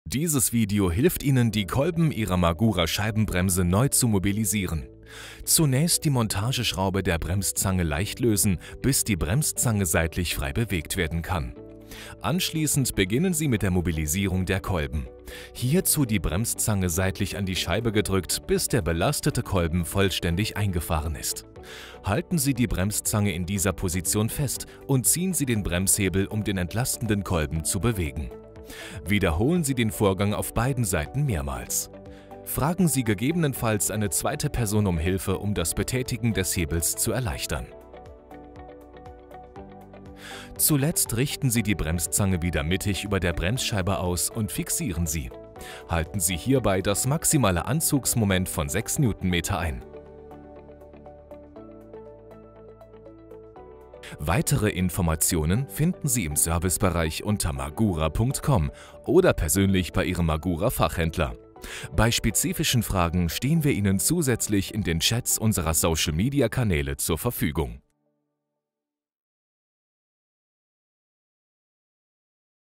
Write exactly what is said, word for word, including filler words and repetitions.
Dieses Video hilft Ihnen, die Kolben Ihrer Magura Scheibenbremse neu zu mobilisieren. Zunächst die Montageschraube der Bremszange leicht lösen, bis die Bremszange seitlich frei bewegt werden kann. Anschließend beginnen Sie mit der Mobilisierung der Kolben. Hierzu die Bremszange seitlich an die Scheibe gedrückt, bis der belastete Kolben vollständig eingefahren ist. Halten Sie die Bremszange in dieser Position fest und ziehen Sie den Bremshebel, um den entlastenden Kolben zu bewegen. Wiederholen Sie den Vorgang auf beiden Seiten mehrmals. Fragen Sie gegebenenfalls eine zweite Person um Hilfe, um das Betätigen des Hebels zu erleichtern. Zuletzt richten Sie die Bremszange wieder mittig über der Bremsscheibe aus und fixieren sie. Halten Sie hierbei das maximale Anzugsmoment von sechs Newtonmeter ein. Weitere Informationen finden Sie im Servicebereich unter magura punkt com oder persönlich bei Ihrem Magura-Fachhändler. Bei spezifischen Fragen stehen wir Ihnen zusätzlich in den Chats unserer Social-Media-Kanäle zur Verfügung.